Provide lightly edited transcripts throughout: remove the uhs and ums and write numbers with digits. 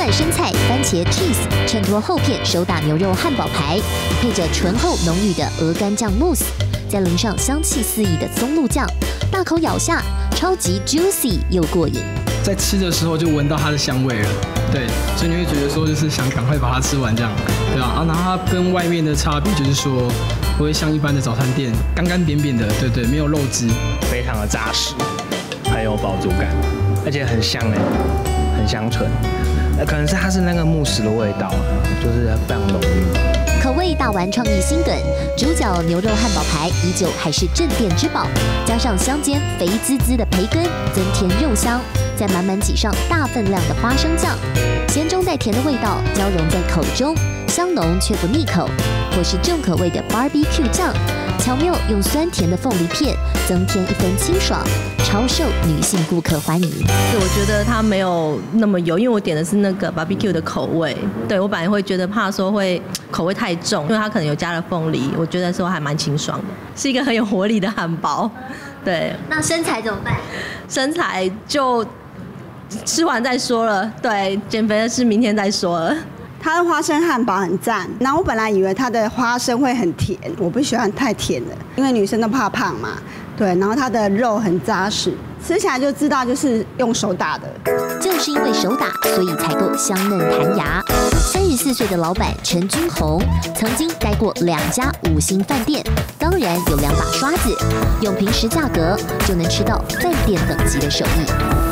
菜、生菜、番茄、cheese 衬托厚片手打牛肉汉堡排，配着醇厚浓郁的鹅肝酱慕斯，再淋上香气四溢的松露酱，大口咬下，超级 juicy 又过瘾。 在吃的时候就闻到它的香味了，对，所以你会觉得说就是想赶快把它吃完这样，对吧？然后它跟外面的差别就是说，不会像一般的早餐店干干扁扁的，对，没有肉汁， 非常的扎实，很有饱足感，而且很香很香醇。可能是它是那个慕斯的味道，就是非常浓郁。 口味大玩创意新梗，主角牛肉汉堡排依旧还是镇店之宝，加上香煎肥滋滋的培根，增添肉香，再满满挤上大分量的花生酱，咸中带甜的味道交融在口中，香浓却不腻口。或是重口味的 barbecue 酱，巧妙用酸甜的凤梨片增添一分清爽，超受女性顾客欢迎。 对，我觉得它没有那么油，因为我点的是那个 barbecue 的口味。对我本来会觉得怕说会口味太重，因为它可能有加了凤梨，我觉得说还蛮清爽的，是一个很有活力的汉堡。对， 那身材怎么办？ 身材就吃完再说了。对，减肥的事明天再说了。 它的花生汉堡很赞，然后我本来以为它的花生会很甜，我不喜欢太甜的，因为女生都怕胖嘛。对，然后它的肉很扎实，吃起来就知道就是用手打的。 就是因为手打，所以才够香嫩弹牙。34岁的老板陈君宏曾经待过2家5星饭店，当然有2把刷子，用平时价格就能吃到饭店等级的手艺。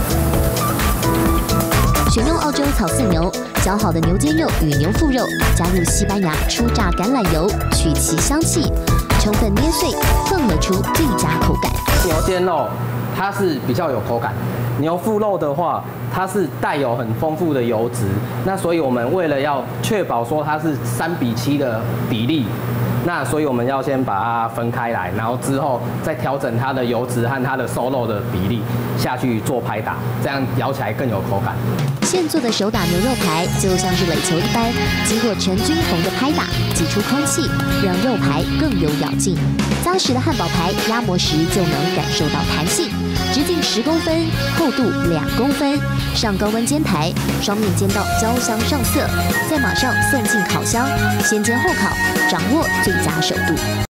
选用澳洲草饲牛，绞好的牛肩肉与牛腹肉，加入西班牙初榨橄榄油，去其香气，充分捏碎，混合出最佳口感。 牛肩肉它是比较有口感，牛腹肉的话，它是带有很丰富的油脂，那所以我们为了要确保说它是3:7的比例。那所以我们要先把它分开来，然后之后再调整它的油脂和它的瘦肉的比例下去做拍打，这样咬起来更有口感。 现做的手打牛肉排就像是垒球一般，经过陈君宏的拍打，挤出空气，让肉排更有咬劲。扎实的汉堡排压磨时就能感受到弹性，直径10公分，厚度2公分，上高温煎台，双面煎到焦香上色，再马上送进烤箱，先煎后烤，掌握最佳熟度。